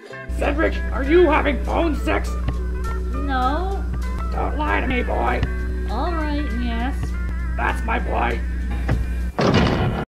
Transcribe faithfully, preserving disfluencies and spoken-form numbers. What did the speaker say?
Cedric, are you having phone sex? No. Don't lie to me, boy. Alright, yes. That's my boy.